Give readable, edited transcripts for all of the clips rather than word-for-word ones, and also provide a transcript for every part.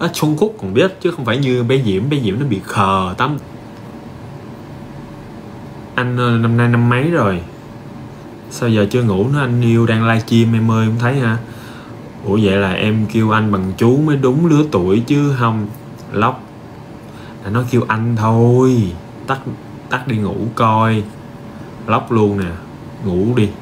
Jungkook còn biết chứ không phải như bé Diễm nó bị khờ tắm. Anh năm nay năm mấy rồi sao giờ chưa ngủ nữa? Anh yêu đang livestream em ơi, không thấy hả? Ủa vậy là em kêu anh bằng chú mới đúng lứa tuổi chứ không? Lóc là nó kêu anh thôi. Tắt đi ngủ coi. Lóc luôn nè, ngủ đi,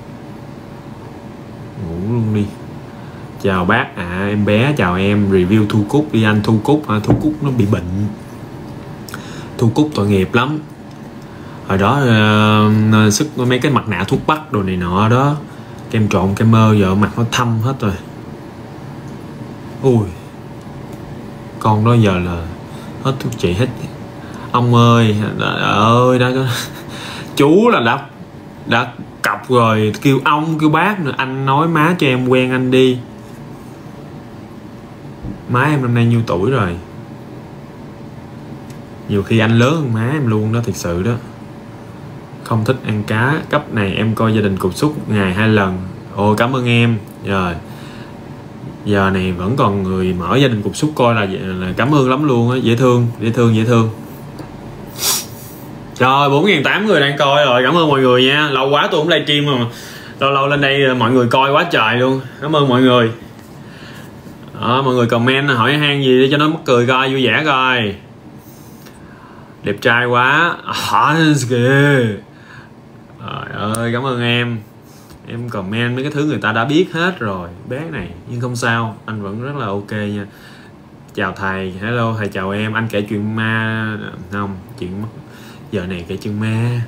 ngủ luôn đi. Chào bác em bé, chào em. Review Thu Cúc đi anh. Thu Cúc hả? Thu Cúc nó bị bệnh. Thu Cúc tội nghiệp lắm. Hồi đó sức mấy cái mặt nạ thuốc bắc đồ này nọ đó, kem trộn kem mơ, giờ mặt nó thâm hết rồi. Ui, con đó giờ là hết thuốc trị hết. Ông ơi, đó chú là đã cọc rồi, kêu ông kêu bác nữa. Anh nói má cho em quen anh đi. Má em năm nay nhiêu tuổi rồi? Nhiều khi anh lớn hơn má em luôn đó, thật sự đó. Không thích ăn cá. Cấp này em coi Gia Đình Cục Xúc ngày 2 lần. Ồ cảm ơn em. Rồi giờ này vẫn còn người mở Gia Đình Cục Xúc coi là cảm ơn lắm luôn á. Dễ thương. Rồi 4.800 người đang coi rồi. Cảm ơn mọi người nha. Lâu quá tôi không livestream mà lâu lên đây mọi người coi quá trời luôn. Cảm ơn mọi người. Mọi người comment hỏi han gì để cho nó mắc cười coi, vui vẻ coi. Đẹp trai quá. Kìa. Trời ơi cảm ơn em. Em comment mấy cái thứ người ta đã biết hết rồi bé này, nhưng không sao, anh vẫn rất là ok nha. Chào thầy. Hello thầy, chào em. Anh kể chuyện ma không? Chuyện giờ này kể chuyện ma.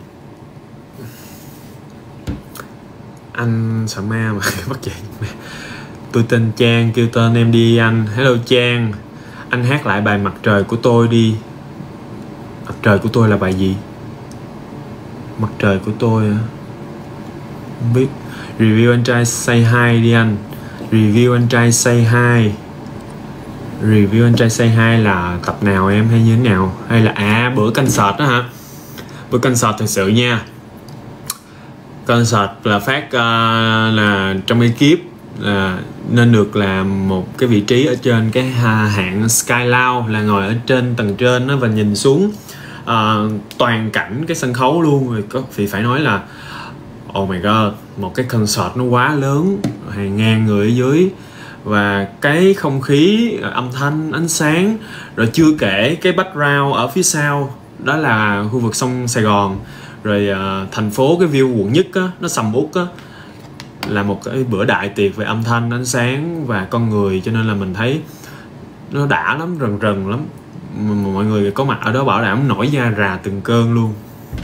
Anh sợ ma mà bắt chuyện ma. Tôi tên Trang, kêu tên em đi anh. Hello Trang. Anh hát lại bài Mặt Trời Của Tôi đi. Mặt Trời Của Tôi là bài gì? Mặt Trời Của Tôi hả? Không biết. Review Anh Trai Say Hi đi anh. Review Anh Trai Say Hi. Review Anh Trai Say Hi là tập nào em, hay như thế nào? Hay là bữa concert đó hả? Bữa concert thật sự nha. Concert là phát là trong ekip là nên được làm một cái vị trí ở trên cái hạng Sky Lounge, là ngồi ở trên tầng trên đó và nhìn xuống toàn cảnh cái sân khấu luôn. Rồi có phải nói là oh my god, một cái concert nó quá lớn, hàng ngàn người ở dưới, và cái không khí, âm thanh, ánh sáng, rồi chưa kể cái background ở phía sau đó là khu vực sông Sài Gòn, rồi thành phố, cái view quận nhất á, nó sầm uất á, là một cái bữa đại tiệc về âm thanh, ánh sáng và con người, cho nên là mình thấy nó đã lắm, rần rần lắm. Mọi người có mặt ở đó bảo đảm nổi da rà từng cơn luôn.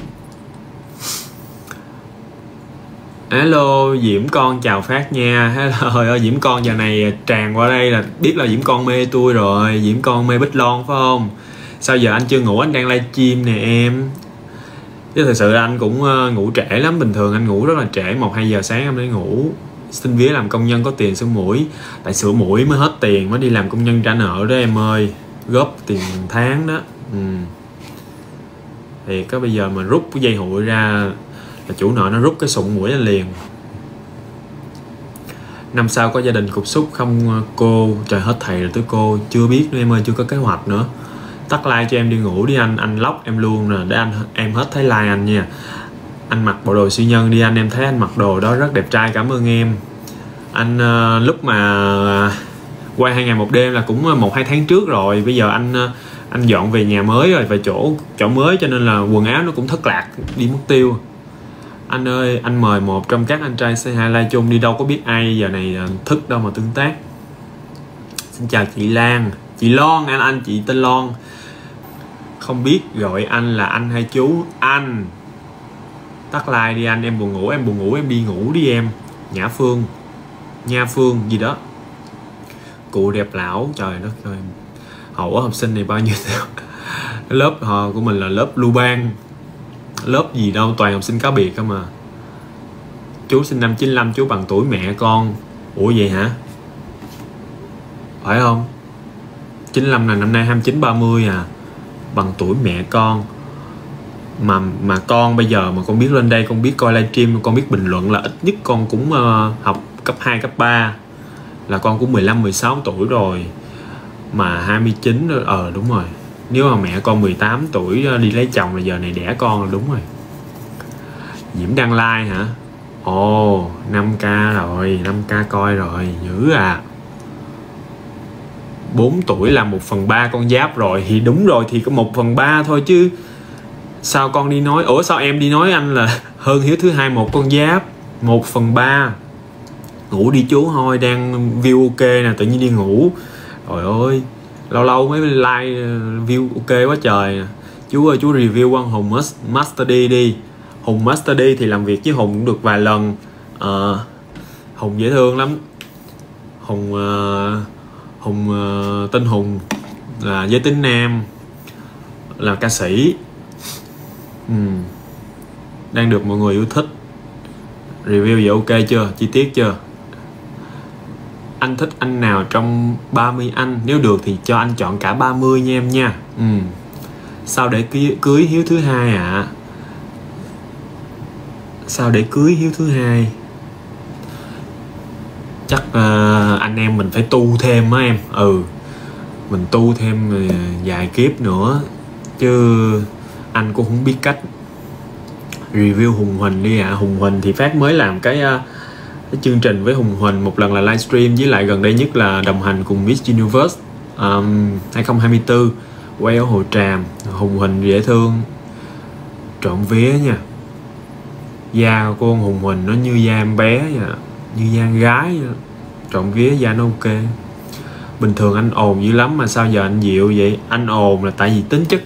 Hello Diễm con, chào Phát nha. Hello Diễm con, giờ này tràn qua đây là biết là Diễm con mê tôi rồi. Diễm con mê Bích Loan phải không? Sao giờ anh chưa ngủ? Anh đang livestream nè em. Chứ thật sự là anh cũng ngủ trễ lắm. Bình thường anh ngủ rất là trễ, 1-2 giờ sáng em mới ngủ. Xin vía làm công nhân có tiền sửa mũi. Tại sửa mũi mới hết tiền, mới đi làm công nhân trả nợ đó em ơi. Góp tiền tháng đó. Thì có bây giờ mà rút cái dây hụi ra là chủ nợ nó rút cái sụn mũi lên liền. Năm sau có Gia Đình Cục Xúc không cô? Trời, hết thầy rồi tới cô. Chưa biết nữa em ơi, chưa có kế hoạch nữa. Tắt like cho em đi ngủ đi anh. Anh lóc em luôn nè, để em hết thấy like anh nha. Anh mặc bộ đồ siêu nhân đi anh. Em thấy anh mặc đồ đó rất đẹp trai, cảm ơn em. Anh lúc mà quay 2 ngày 1 đêm là cũng 1-2 tháng trước rồi. Bây giờ anh dọn về nhà mới rồi, về chỗ mới, cho nên là quần áo nó cũng thất lạc, đi mất tiêu. Anh ơi, anh mời một trong các anh trai Say Hi live chung đi, đâu có biết ai giờ này thức đâu mà tương tác. Xin chào chị Lan. Chị Lon, anh chị tên Lon. Không biết gọi anh là anh hay chú? Anh. Tắt like đi anh, em buồn ngủ, em đi ngủ đi em. Nhã Phương, Nha Phương gì đó. Cụ đẹp lão, trời đất ơi. Hậu học sinh này bao nhiêu lớp họ của mình là lớp lưu ban, lớp gì đâu toàn học sinh cá biệt không mà. Chú sinh năm 95, chú bằng tuổi mẹ con. Ủa vậy hả? Phải không? 95 là năm nay 29-30 à. Bằng tuổi mẹ con. Mà con bây giờ mà con biết lên đây, con biết coi livestream, con biết bình luận là ít nhất con cũng học cấp 2, cấp 3, là con cũng 15-16 tuổi rồi. Mà 29 rồi, đúng rồi. Nếu mà mẹ con 18 tuổi đi lấy chồng là giờ này đẻ con là đúng rồi. Diễm đăng like hả? Ồ, 5k rồi, 5k coi rồi, dữ à. 4 tuổi là 1/3 con giáp rồi. Thì đúng rồi, thì có 1/3 thôi chứ. Sao con đi nói, sao em đi nói anh là hơn Hiếu thứ hai một con giáp. 1/3. Ngủ đi chú thôi, đang view ok nè, tự nhiên đi ngủ. Trời ơi, lâu lâu mới like view ok quá trời. Chú ơi, chú review con Hùng Master D đi. Hùng Master D thì làm việc với Hùng cũng được vài lần. Hùng dễ thương lắm. Hùng tên Hùng là giới tính nam, là ca sĩ. Đang được mọi người yêu thích. Review vậy ok chưa? Chi tiết chưa? Anh thích anh nào trong 30 anh? Nếu được thì cho anh chọn cả 30 nha em nha. Sao để cưới Hiếu thứ hai ạ? Sao để cưới Hiếu thứ hai? Chắc anh em mình phải tu thêm á em. Mình tu thêm vài kiếp nữa chứ anh cũng không biết cách. Review Hùng Huỳnh đi ạ. Hùng Huỳnh thì Phát mới làm cái chương trình với Hùng Huỳnh, một lần là livestream, với lại gần đây nhất là đồng hành cùng Miss Universe 2024 quay ở Hồ Tràm. Hùng Huỳnh dễ thương, trộm vía nha. Da của con Hùng Huỳnh nó như da em bé vậy, như da em gái vậy. Trộm vía da nó ok. Bình thường anh ồn dữ lắm mà sao giờ anh dịu vậy? Anh ồn là tại vì tính chất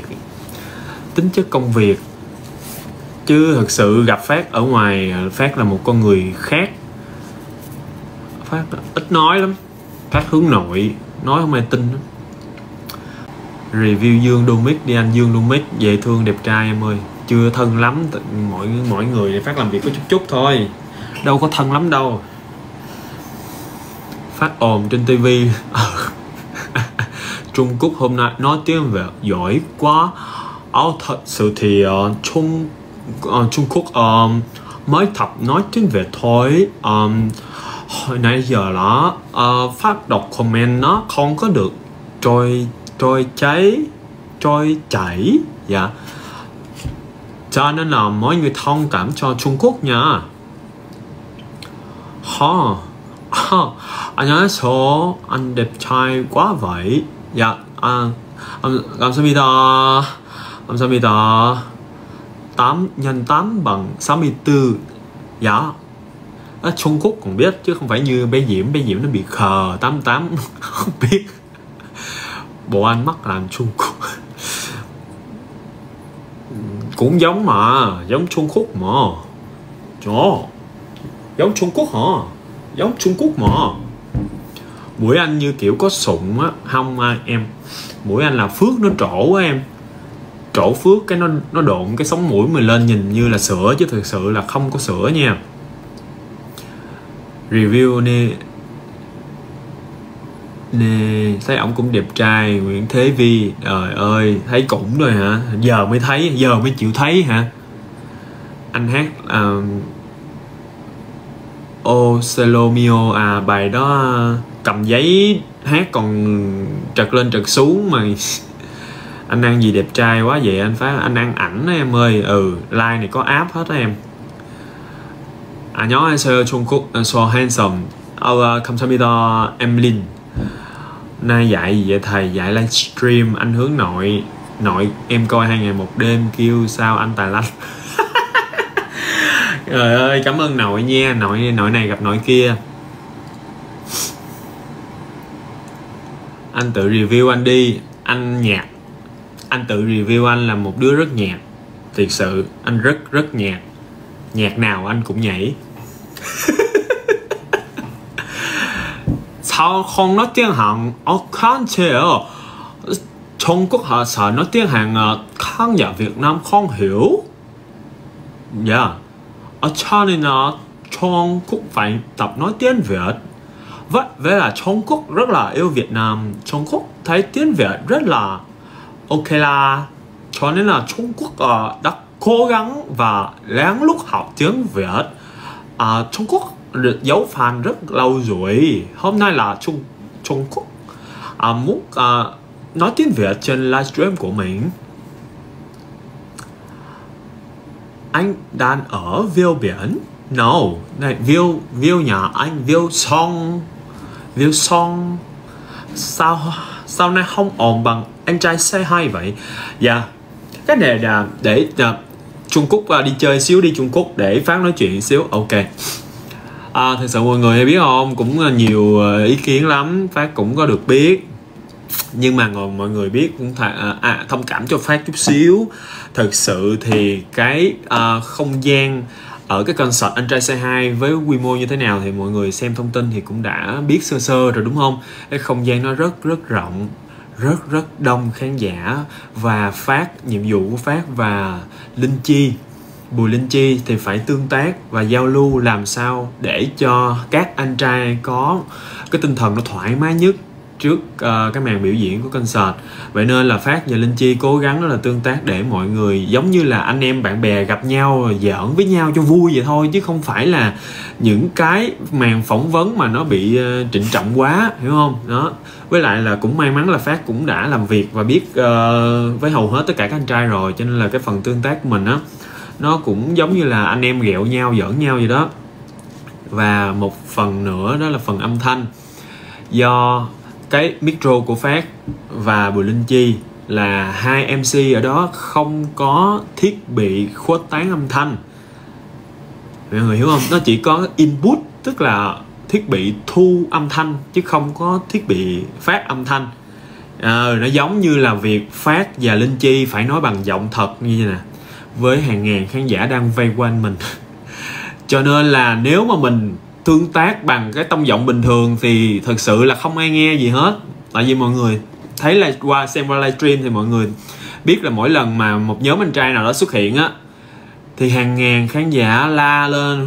công việc. Chứ thực sự gặp Phát ở ngoài, Phát là một con người khác. Phát ít nói lắm. Phát hướng nội, nói không ai tin lắm. Review Dương Domic đi anh. Dương Domic dễ thương đẹp trai em ơi. Chưa thân lắm, mọi người Phát làm việc có chút thôi, đâu có thân lắm đâu. Phát ồn trên tivi. Trung Quốc hôm nay nói tiếng Việt giỏi quá. Thật sự thì Trung Quốc mới tập nói tiếng Việt thôi. Hồi nãy giờ là Phát đọc comment nó không có được trôi chảy. Dạ. Cho nên là mọi người thông cảm cho Trung Quốc nha. 안녕하세요. anh đẹp trai quá vậy. Dạ. 감사합니다. 감사합니다. 8 x 8 bằng 64. Dạ. Ở Trung Quốc còn biết chứ không phải như bé Diễm nó bị khờ 88 không biết. Bộ anh mắc làm Trung Quốc. Cũng giống mà, giống Trung Quốc mà. Giống Trung Quốc hả? Giống Trung Quốc mà. Mũi anh như kiểu có sụng á. Không em, mũi anh là phước nó trổ á em. Trổ phước cái nó độn cái sống mũi mình lên nhìn như là sữa chứ thực sự là không có sữa nha. Review nè, thấy ổng cũng đẹp trai. Nguyễn Thế Vi, trời ơi, thấy cũng rồi hả? Giờ mới chịu thấy hả? Anh hát Ocelomio bài đó cầm giấy hát còn trật lên trật xuống mà. Anh ăn gì đẹp trai quá vậy anh Phát? Anh ăn ảnh đó em ơi. Like này có app hết đó em. 안녕하세요 Trung so handsome. 감사합니다 Emlyn. Nay dạy gì vậy thầy? Dạy livestream. Anh hướng nội em coi 2 ngày 1 đêm kêu sao anh tài lanh. Trời ơi, cảm ơn nội nha. Nội này gặp nội kia. Anh tự review anh đi. Anh nhạt. Anh tự review anh là một đứa rất nhạt. Thiệt sự anh rất nhạt. Nhạc nào anh cũng nhảy. Sao không nói tiếng Hàn? Khán giả Trung Quốc họ sợ nói tiếng Hàn, khán giả Việt Nam không hiểu. Dạ. Cho nên là Trung Quốc phải tập nói tiếng Việt. Vậy là Trung Quốc rất là yêu Việt Nam. Trung Quốc thấy tiếng Việt rất là ok là. Cho nên là Trung Quốc đã cố gắng và lén lút học tiếng Việt. Trung Quốc được giấu fan rất lâu rồi. Hôm nay là Trung Quốc Múc nói tiếng Việt trên livestream của mình. Anh đang ở Viêu biển. No, này Viêu nhà anh Viêu Song. Sao nay không ổn bằng anh trai say hi vậy? Dạ, cái này là để Trung Quốc đi chơi xíu, đi Trung Quốc để Phát nói chuyện xíu. Ok. Thật sự mọi người biết không, cũng nhiều ý kiến lắm, Phát cũng có được biết, nhưng mà mọi người biết cũng thông cảm cho Phát chút xíu. Thực sự thì cái không gian ở cái concert Anh Trai Say Hi với quy mô như thế nào thì mọi người xem thông tin thì cũng đã biết sơ sơ rồi đúng không? Cái không gian nó rất rộng, rất đông khán giả, và nhiệm vụ của Phát và Bùi Linh Chi thì phải tương tác và giao lưu làm sao để cho các anh trai có cái tinh thần nó thoải mái nhất trước cái màn biểu diễn của concert. Vậy nên là Phát và Linh Chi cố gắng là tương tác để mọi người giống như là anh em bạn bè gặp nhau giỡn với nhau cho vui vậy thôi, chứ không phải là những cái màn phỏng vấn mà nó bị trịnh trọng quá, hiểu không? Đó. Với lại là cũng may mắn là Phát cũng đã làm việc và biết với hầu hết tất cả các anh trai rồi, cho nên là cái phần tương tác của mình á nó cũng giống như là anh em ghẹo nhau giỡn nhau vậy đó. Và một phần nữa đó là phần âm thanh, do cái micro của Phát và Bùi Linh Chi là hai MC ở đó không có thiết bị khuếch tán âm thanh, mọi người hiểu không? Nó chỉ có input, tức là thiết bị thu âm thanh chứ không có thiết bị phát âm thanh. Nó giống như là việc Phát và Linh Chi phải nói bằng giọng thật như thế nè, với hàng ngàn khán giả đang vây quanh mình. Cho nên là nếu mà mình tương tác bằng cái tông giọng bình thường thì thật sự là không ai nghe gì hết. Tại vì mọi người thấy là xem qua livestream thì mọi người biết là mỗi lần mà một nhóm anh trai nào đó xuất hiện á thì hàng ngàn khán giả la lên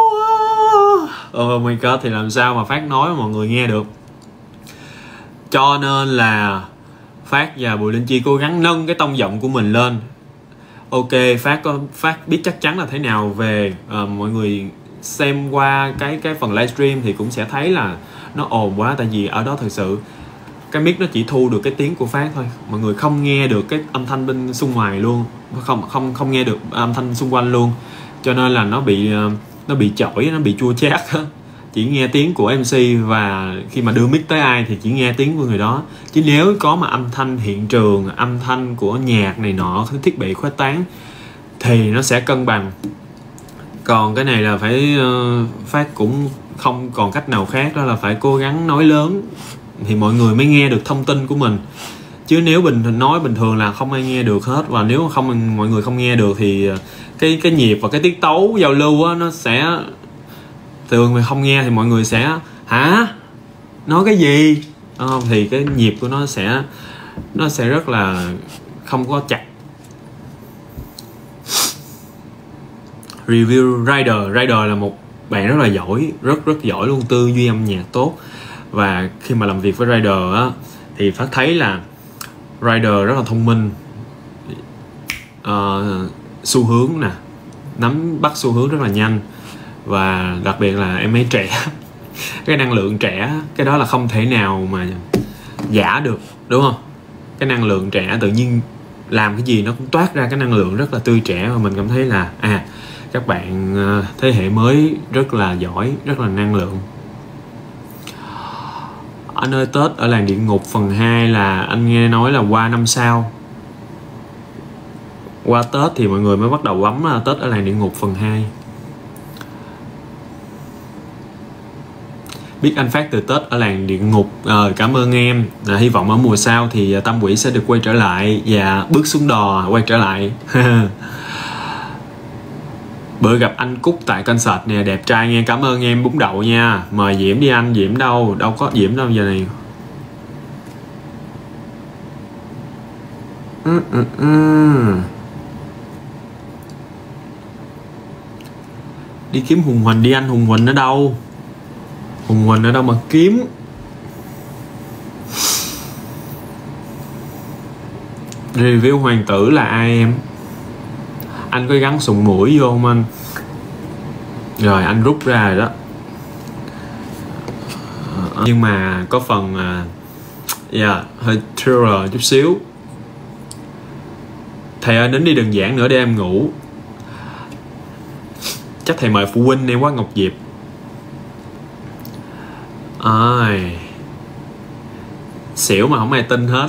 oh my god, thì làm sao mà Phát nói mà mọi người nghe được. Cho nên là Phát và Bùi Linh Chi cố gắng nâng cái tông giọng của mình lên. Ok, Phát biết chắc chắn là thế nào về mọi người xem qua cái phần livestream thì cũng sẽ thấy là nó ồn quá, tại vì ở đó thật sự cái mic nó chỉ thu được cái tiếng của Phát thôi, mọi người không nghe được cái âm thanh bên xung ngoài luôn, không nghe được âm thanh xung quanh luôn, cho nên là nó bị chỏi, nó bị chua chát, chỉ nghe tiếng của MC và khi mà đưa mic tới ai thì chỉ nghe tiếng của người đó. Chứ nếu có mà âm thanh hiện trường, âm thanh của nhạc này nọ, cái thiết bị khuếch tán thì nó sẽ cân bằng. Còn cái này là phải Phát cũng không còn cách nào khác, đó là phải cố gắng nói lớn thì mọi người mới nghe được thông tin của mình. Chứ nếu nói bình thường là không ai nghe được hết, và nếu không mọi người không nghe được thì cái nhịp và cái tiết tấu giao lưu á, nó sẽ thường mà không nghe thì mọi người sẽ hả, nói cái gì thì cái nhịp của nó sẽ rất là không có chặt. Review Rider là một bạn rất là giỏi, rất giỏi luôn, tư duy âm nhạc tốt. Và khi mà làm việc với Rider á thì Phát thấy là Rider rất là thông minh, xu hướng nè, nắm bắt xu hướng rất là nhanh, và đặc biệt là em ấy trẻ. Cái năng lượng trẻ, cái đó là không thể nào mà giả được, đúng không? Cái năng lượng trẻ tự nhiên làm cái gì nó cũng toát ra cái năng lượng rất là tươi trẻ, và mình cảm thấy là các bạn thế hệ mới rất là giỏi, rất là năng lượng. Anh ơi, Tết ở làng địa ngục phần 2 là anh nghe nói là qua năm sau. Qua Tết thì mọi người mới bắt đầu bấm Tết ở làng địa ngục phần 2. Biết anh Phát từ Tết ở làng địa ngục, cảm ơn em. Hy vọng ở mùa sau thì Tâm Quỷ sẽ được quay trở lại và bước xuống đò quay trở lại. Bữa gặp anh Cúc tại concert nè, đẹp trai nghe, cảm ơn em bún đậu nha. Mời Diễm đi anh. Diễm đâu có Diễm đâu giờ này. Đi kiếm Hùng Huỳnh đi anh. Hùng Huỳnh ở đâu? Hùng Huỳnh ở đâu mà kiếm? Review Hoàng tử là ai em? Anh có gắn sùng mũi vô không anh? Rồi anh rút ra rồi đó. Nhưng mà có phần hơi thriller chút xíu. Thầy ơi, nín đi đừng giảng nữa để em ngủ. Chắc thầy mời phụ huynh em quá Ngọc Diệp. Ai xỉu mà không ai tin hết.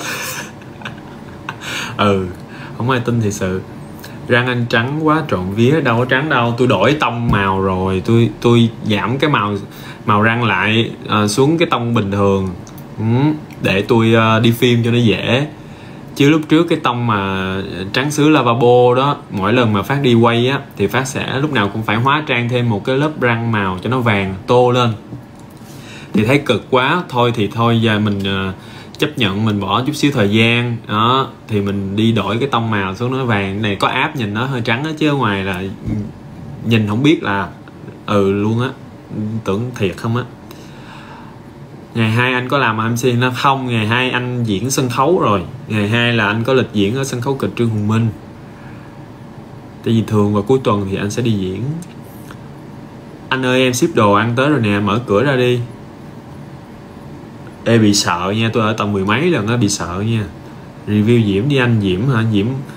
Không ai tin thiệt sự. Răng anh trắng quá trộn vía. Đâu có trắng đâu, tôi đổi tông màu rồi. Tôi giảm cái màu răng lại xuống cái tông bình thường để tôi đi phim cho nó dễ. Chứ lúc trước cái tông mà trắng sứ lavabo đó, mỗi lần mà Phát đi quay á thì Phát sẽ lúc nào cũng phải hóa trang thêm một cái lớp răng màu cho nó vàng tô lên. Thì thấy cực quá, thôi giờ mình chấp nhận mình bỏ chút xíu thời gian đó, thì mình đi đổi cái tông màu xuống nó vàng. Này có app nhìn nó hơi trắng đó, chứ ở ngoài là nhìn không biết là luôn á, tưởng thiệt không á. Ngày 2 anh có làm MC nó không? Ngày 2 anh diễn sân khấu rồi. Ngày 2 là anh có lịch diễn ở sân khấu kịch Trương Hùng Minh. Tại vì thường vào cuối tuần thì anh sẽ đi diễn. Anh ơi em ship đồ ăn tới rồi nè, mở cửa ra đi. Ê bị sợ nha, tôi ở tầm 10 mấy lần á, bị sợ nha. Review Diễm đi anh. Diễm hả?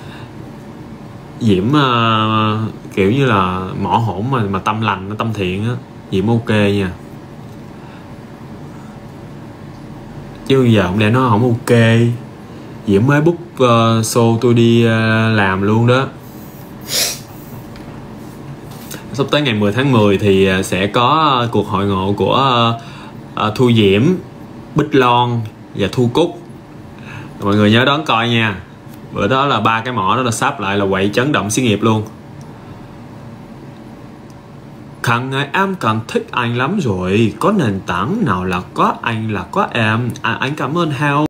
Diễm kiểu như là mỏ hổn mà tâm lành, tâm thiện á. Diễm ok nha. Chứ giờ ông để nó không ok. Diễm mới book show tôi đi làm luôn đó. Sắp tới ngày 10 tháng 10 thì sẽ có cuộc hội ngộ của Thu Diễm, Bích Loan và Thu Cúc. Mọi người nhớ đón coi nha. Bữa đó là 3 cái mỏ đó là sắp lại là quậy chấn động xí nghiệp luôn. Càng ngày em càng thích anh lắm rồi. Có nền tảng nào là có anh là có em. Anh cảm ơn Hào.